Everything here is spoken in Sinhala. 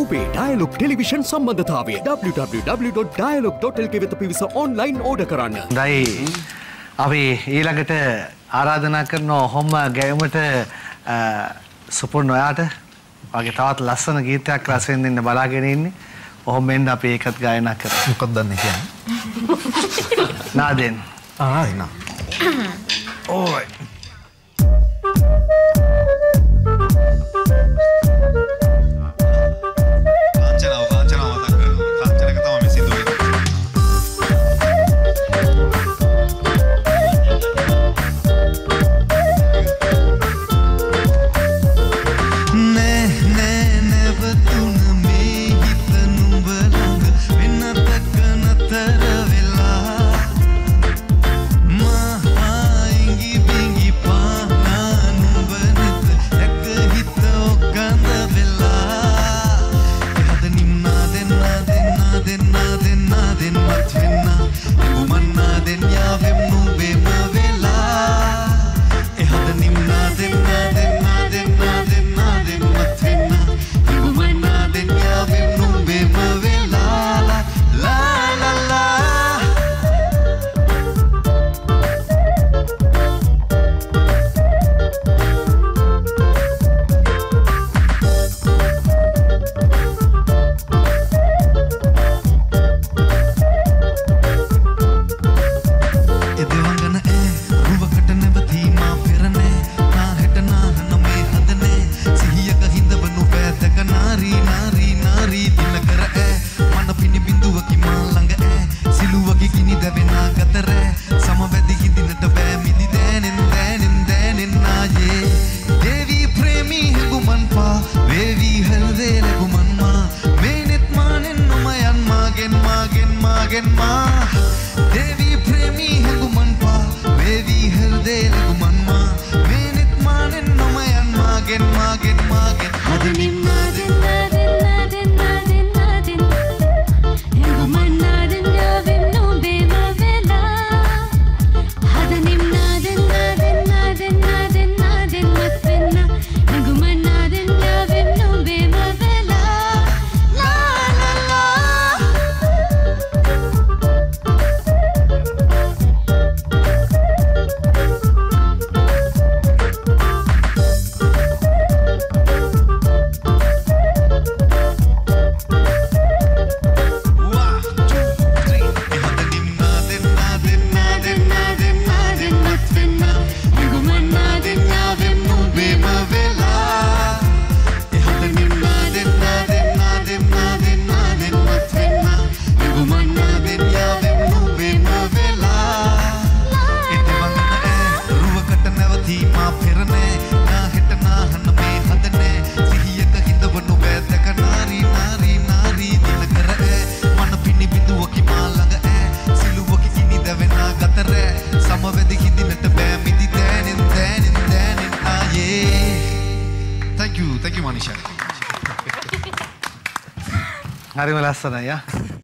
ඔබේ ඩයලොග් ටෙලිවිෂන් සම්බන්ධතාවය www.dialog.lk වෙත පිවිස ඔන්ලයින් ඕඩර් කරන්න. හොඳයි. අපි ඊළඟට ආරාධනා කරන ඔහොම ගැයුමට සුපුන් ඔයාට වගේ තවත් ලස්සන ගීතයක් රස විඳින්න බලාගෙන ඉන්නේ. ඔහොම මෙන්න අපි ඒකත් ගායනා කරමු. මොකක්ද දන්නේ කියන්නේ? නාදෙන්. එන්න. ඕයි. හරිම ලස්සනයි.